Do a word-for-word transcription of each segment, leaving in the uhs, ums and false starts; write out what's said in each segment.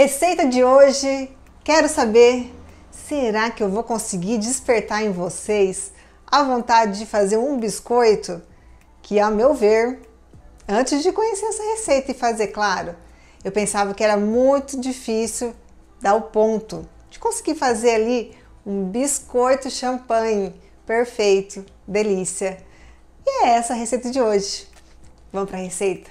Receita de hoje, quero saber, será que eu vou conseguir despertar em vocês a vontade de fazer um biscoito que, a meu ver, antes de conhecer essa receita e fazer, claro, eu pensava que era muito difícil dar o ponto, de conseguir fazer ali um biscoito champanhe perfeito, delícia. E é essa a receita de hoje. Vamos para a receita?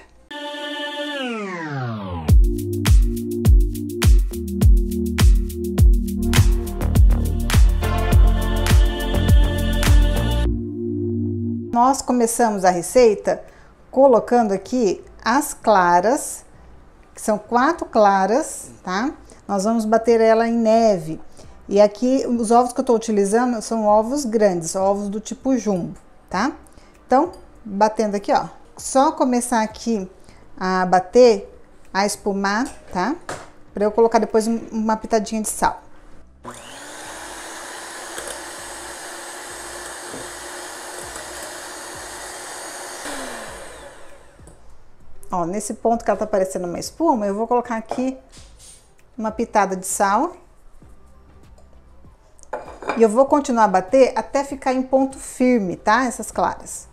Nós começamos a receita colocando aqui as claras, que são quatro claras, tá? Nós vamos bater ela em neve. E aqui, os ovos que eu tô utilizando são ovos grandes, ovos do tipo jumbo, tá? Então, batendo aqui, ó. Só começar aqui a bater, a espumar, tá? Pra eu colocar depois uma pitadinha de sal. Ó, nesse ponto que ela tá parecendo uma espuma, eu vou colocar aqui uma pitada de sal. E eu vou continuar a bater até ficar em ponto firme, tá? Essas claras.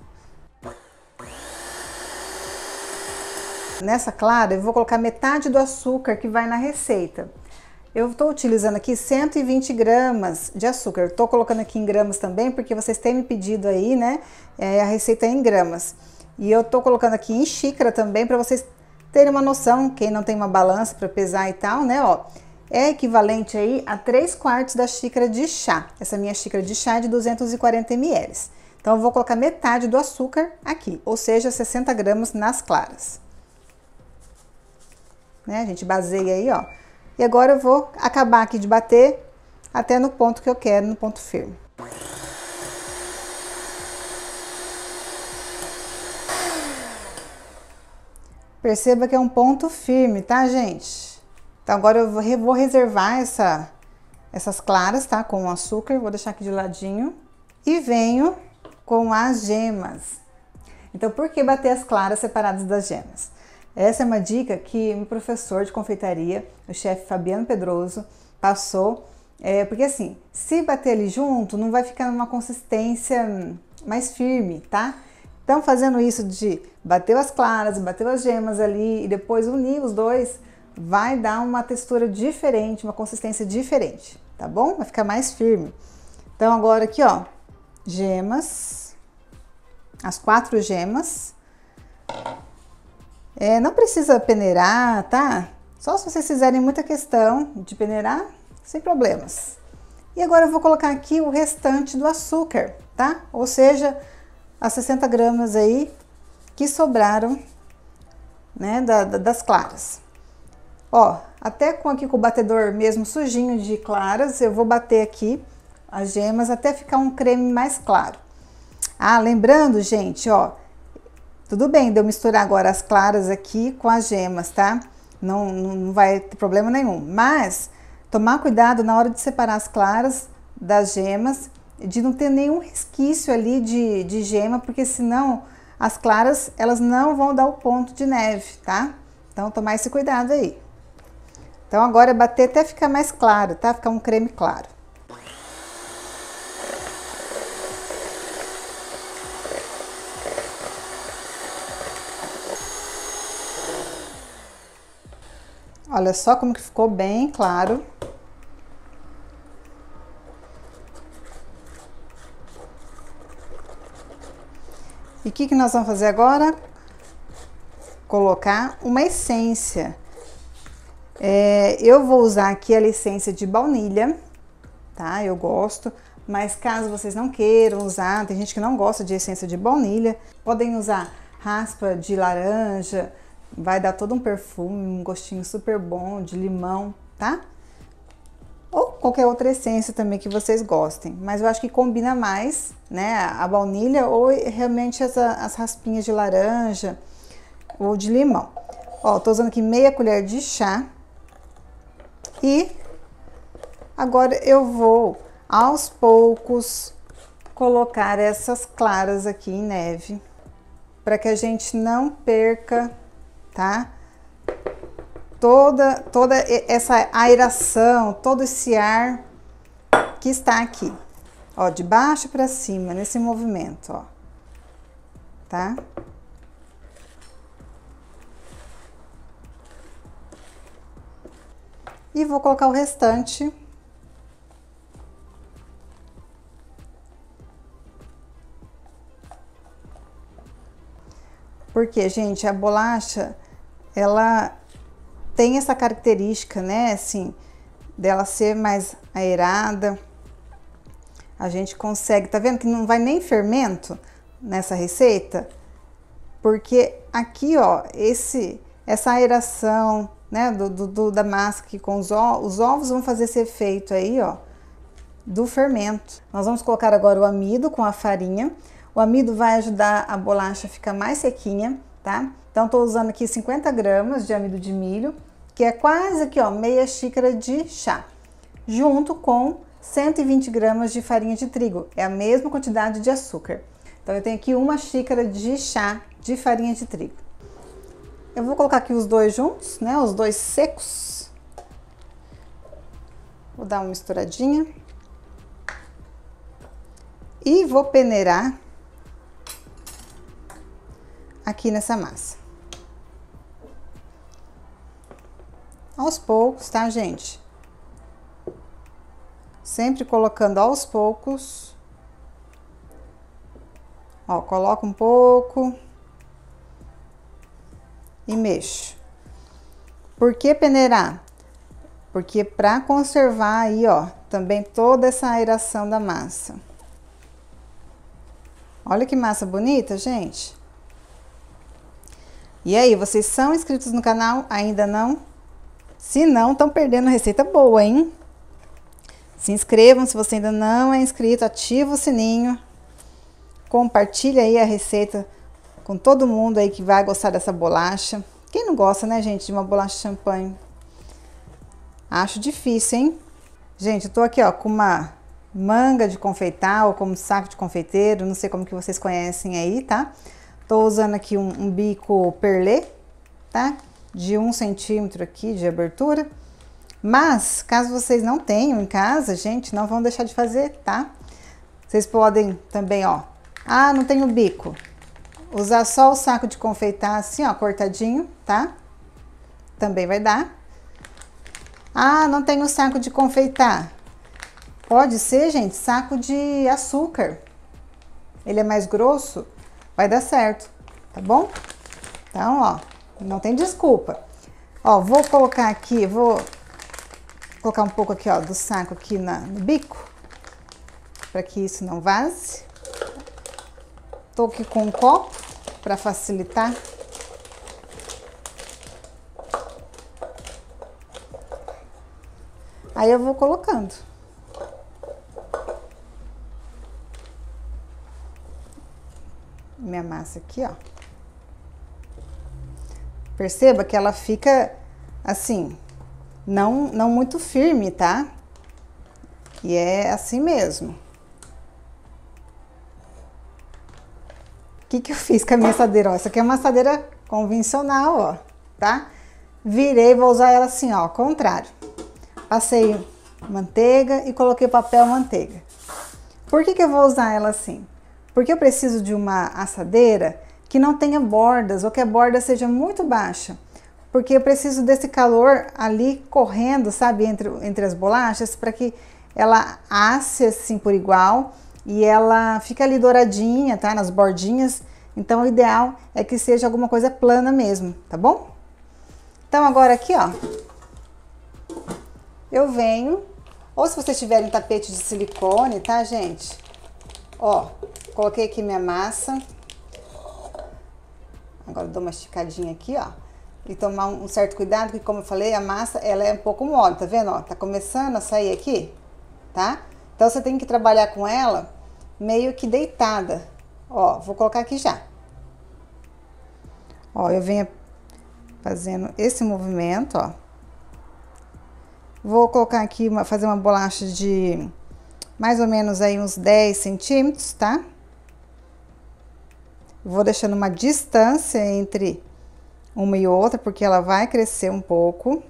Nessa clara, eu vou colocar metade do açúcar que vai na receita. Eu tô utilizando aqui cento e vinte gramas de açúcar. Eu tô colocando aqui em gramas também, porque vocês têm me pedido aí, né? É, a receita é em gramas. E eu tô colocando aqui em xícara também, para vocês terem uma noção, quem não tem uma balança para pesar e tal, né, ó. É equivalente aí a três quartos da xícara de chá. Essa minha xícara de chá é de duzentos e quarenta mililitros. Então, eu vou colocar metade do açúcar aqui, ou seja, sessenta gramas nas claras. Né, a gente baseia aí, ó. E agora eu vou acabar aqui de bater até no ponto que eu quero, no ponto firme. Perceba que é um ponto firme, tá, gente? Então, agora eu vou reservar essa, essas claras, tá? Com o açúcar, vou deixar aqui de ladinho. E venho com as gemas. Então, por que bater as claras separadas das gemas? Essa é uma dica que meu professor de confeitaria, o chefe Fabiano Pedroso, passou. É, porque assim, se bater ali junto, não vai ficar numa consistência mais firme, tá? Então, fazendo isso de bater as claras, bater as gemas ali e depois unir os dois, vai dar uma textura diferente, uma consistência diferente, tá bom? Vai ficar mais firme. Então, agora aqui, ó, gemas, as quatro gemas. É, não precisa peneirar, tá? Só se vocês fizerem muita questão de peneirar, sem problemas. E agora eu vou colocar aqui o restante do açúcar, tá? Ou seja, as sessenta gramas aí que sobraram, né, da, da, das claras. Ó, até com aqui com o batedor mesmo sujinho de claras, eu vou bater aqui as gemas até ficar um creme mais claro. Ah, lembrando, gente, ó, tudo bem de eu misturar agora as claras aqui com as gemas, tá? Não, não vai ter problema nenhum, mas tomar cuidado na hora de separar as claras das gemas, de não ter nenhum resquício ali de, de gema, porque senão as claras, elas não vão dar o ponto de neve, tá? Então, tomar esse cuidado aí. Então, agora é bater até ficar mais claro, tá? Ficar um creme claro. Olha só como que ficou bem claro. E o que que nós vamos fazer agora? Colocar uma essência. É, eu vou usar aqui a essência de baunilha, tá? Eu gosto, mas caso vocês não queiram usar, tem gente que não gosta de essência de baunilha, podem usar raspa de laranja, vai dar todo um perfume, um gostinho super bom de limão, tá? Ou qualquer outra essência também que vocês gostem, mas eu acho que combina mais, né, a baunilha ou realmente essa, as raspinhas de laranja ou de limão. Ó, tô usando aqui meia colher de chá e agora eu vou aos poucos colocar essas claras aqui em neve para que a gente não perca, tá? toda, toda essa aeração, todo esse ar que está aqui. Ó, de baixo para cima, nesse movimento, ó. Tá? E vou colocar o restante. Porque, gente, a bolacha, ela tem essa característica, né, assim, dela ser mais aerada. A gente consegue, tá vendo que não vai nem fermento nessa receita? Porque aqui, ó, esse, essa aeração, né, do, do, da massa aqui com os ovos, os ovos vão fazer esse efeito aí, ó, do fermento. Nós vamos colocar agora o amido com a farinha. O amido vai ajudar a bolacha a ficar mais sequinha, tá? Então, tô usando aqui cinquenta gramas de amido de milho, que é quase aqui, ó, meia xícara de chá, junto com cento e vinte gramas de farinha de trigo, é a mesma quantidade de açúcar. Então, eu tenho aqui uma xícara de chá de farinha de trigo. Eu vou colocar aqui os dois juntos, né, os dois secos. Vou dar uma misturadinha. E vou peneirar aqui nessa massa. Aos poucos, tá, gente? Sempre colocando aos poucos. Ó, coloco um pouco e mexo. Por que peneirar? Porque para conservar aí, ó, também toda essa aeração da massa. Olha que massa bonita, gente. E aí, vocês são inscritos no canal? Ainda não? Se não, estão perdendo receita boa, hein? Se inscrevam se você ainda não é inscrito, ativa o sininho. Compartilha aí a receita com todo mundo aí que vai gostar dessa bolacha. Quem não gosta, né, gente, de uma bolacha champanhe? Acho difícil, hein? Gente, eu tô aqui, ó, com uma manga de confeitar ou como saco de confeiteiro, não sei como que vocês conhecem aí, tá? Tô usando aqui um, um bico perlê, tá? De um centímetro aqui de abertura. Mas, caso vocês não tenham em casa, gente, não vão deixar de fazer, tá? Vocês podem também, ó, ah, não tenho bico. Usar só o saco de confeitar assim, ó, cortadinho, tá? Também vai dar. Ah, não tenho saco de confeitar. Pode ser, gente, saco de açúcar. Ele é mais grosso, vai dar certo, tá bom? Então, ó, não tem desculpa. Ó, vou colocar aqui, vou colocar um pouco aqui, ó, do saco aqui na, no bico, para que isso não vaze. Tô aqui com um copo para facilitar. Aí eu vou colocando. Minha massa aqui, ó. Perceba que ela fica assim, não, não muito firme, tá? E é assim mesmo. O que que eu fiz com a minha assadeira? Ó, essa aqui é uma assadeira convencional, ó, tá? Virei, vou usar ela assim, ó, ao contrário. Passei manteiga e coloquei papel manteiga. Por que que eu vou usar ela assim? Porque eu preciso de uma assadeira que não tenha bordas ou que a borda seja muito baixa. Porque eu preciso desse calor ali correndo, sabe, entre, entre as bolachas, para que ela asse assim por igual e ela fica ali douradinha, tá, nas bordinhas. Então o ideal é que seja alguma coisa plana mesmo, tá bom? Então agora aqui, ó, eu venho, ou se vocês tiverem tapete de silicone, tá, gente? Ó, coloquei aqui minha massa. Agora eu dou uma esticadinha aqui, ó. E tomar um certo cuidado, porque como eu falei, a massa, ela é um pouco mole, tá vendo? Ó, tá começando a sair aqui, tá? Então você tem que trabalhar com ela meio que deitada. Ó, vou colocar aqui já. Ó, eu venho fazendo esse movimento, ó. Vou colocar aqui, uma, fazer uma bolacha de mais ou menos aí uns dez centímetros, tá? Vou deixando uma distância entre uma e outra, porque ela vai crescer um pouco.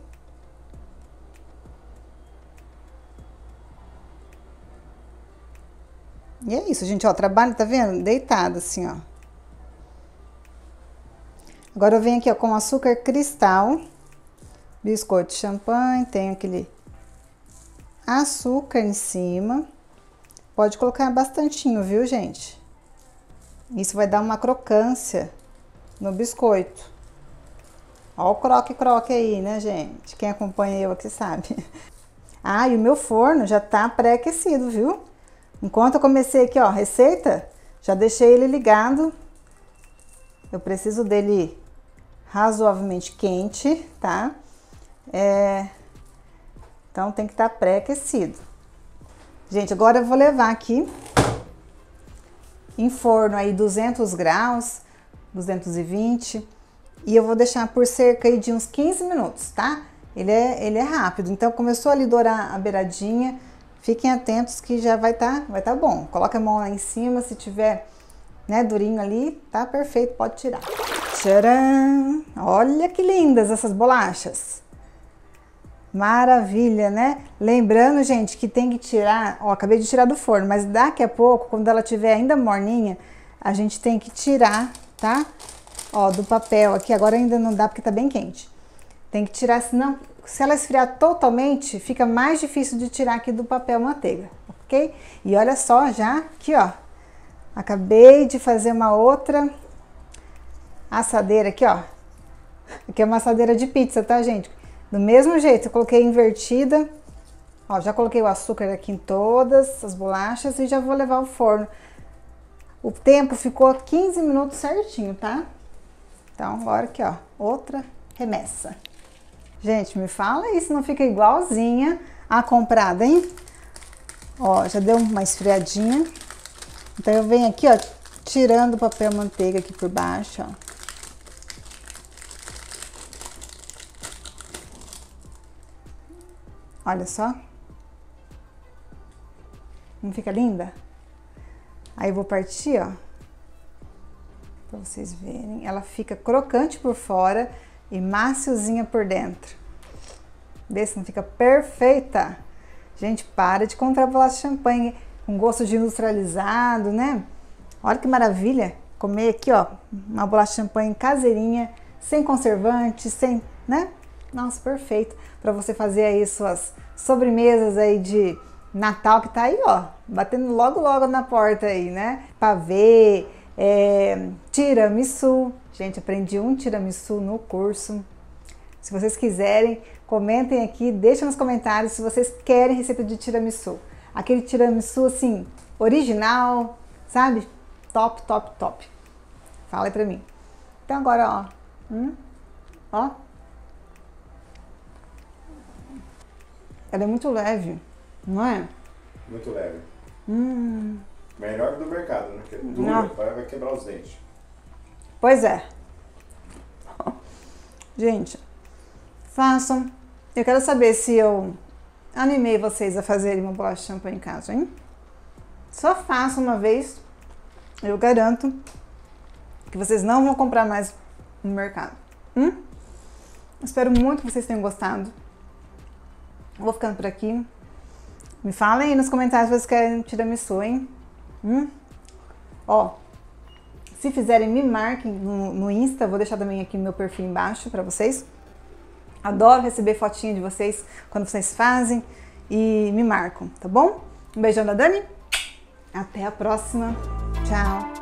E é isso, gente, ó, trabalho, tá vendo? Deitado assim, ó. Agora eu venho aqui, ó, com açúcar cristal, biscoito de champanhe, tem aquele açúcar em cima. Pode colocar bastantinho, viu, gente? Isso vai dar uma crocância no biscoito. Ó o croque-croque aí, né, gente? Quem acompanha eu aqui sabe. Ah, e o meu forno já tá pré-aquecido, viu? Enquanto eu comecei aqui, ó, a receita, já deixei ele ligado. Eu preciso dele razoavelmente quente, tá? É... Então tem que estar pré-aquecido. Gente, agora eu vou levar aqui em forno aí duzentos graus, duzentos e vinte, e eu vou deixar por cerca aí de uns quinze minutos, tá? Ele é, ele é rápido, então começou ali a dourar a beiradinha, fiquem atentos que já vai tá, vai tá bom. Coloca a mão lá em cima, se tiver, né, durinho ali, tá perfeito, pode tirar. Tcharam! Olha que lindas essas bolachas! Maravilha, né? Lembrando, gente, que tem que tirar, ó, acabei de tirar do forno, mas daqui a pouco, quando ela estiver ainda morninha, a gente tem que tirar, tá? Ó, do papel aqui, agora ainda não dá porque tá bem quente. Tem que tirar, senão, se ela esfriar totalmente, fica mais difícil de tirar aqui do papel manteiga, ok? E olha só, já aqui, ó, acabei de fazer uma outra assadeira aqui, ó. Aqui é uma assadeira de pizza, tá, gente? Do mesmo jeito, eu coloquei invertida. Ó, já coloquei o açúcar aqui em todas as bolachas e já vou levar ao forno. O tempo ficou quinze minutos certinho, tá? Então, agora aqui, ó, outra remessa. Gente, me fala aí se não fica igualzinha a comprada, hein? Ó, já deu uma esfriadinha. Então, eu venho aqui, ó, tirando o papel manteiga aqui por baixo, ó. Olha só. Não fica linda? Aí eu vou partir, ó. Pra vocês verem. Ela fica crocante por fora e maciozinha por dentro. Vê se não fica perfeita. Gente, para de comprar bolacha de champanhe com gosto de industrializado, né? Olha que maravilha. Comer aqui, ó, uma bolacha de champanhe caseirinha, sem conservante, sem, né? Nossa, perfeito para você fazer aí suas sobremesas aí de Natal que tá aí, ó, batendo logo logo na porta aí, né? Pavê, é, tiramisu. Gente, aprendi um tiramisu no curso. Se vocês quiserem, comentem aqui, deixem nos comentários se vocês querem receita de tiramisu. Aquele tiramisu assim, original, sabe? Top, top, top. Fala aí pra mim. Então agora, ó, hum, ó. Ela é muito leve, não é? Muito leve. Hum. Melhor do mercado, né? Porque dura, vai quebrar os dentes. Pois é. Gente, façam. Eu quero saber se eu animei vocês a fazerem uma bolacha de champanhe em casa, hein? Só façam uma vez. Eu garanto que vocês não vão comprar mais no mercado. Hum? Espero muito que vocês tenham gostado. Vou ficando por aqui. Me falem aí nos comentários se vocês querem tiramisu, hein? Hum? Ó, se fizerem, me marquem no, no Insta. Vou deixar também aqui no meu perfil embaixo pra vocês. Adoro receber fotinha de vocês quando vocês fazem e me marcam, tá bom? Um beijão da Dani. Até a próxima. Tchau.